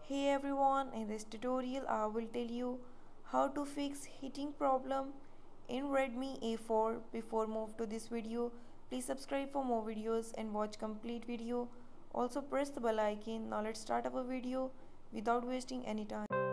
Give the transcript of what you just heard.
Hey everyone, in this tutorial I will tell you how to fix heating problem in Redmi A4. Before move to this video, please subscribe for more videos and watch complete video. Also press the bell icon. Now let's start our video without wasting any time.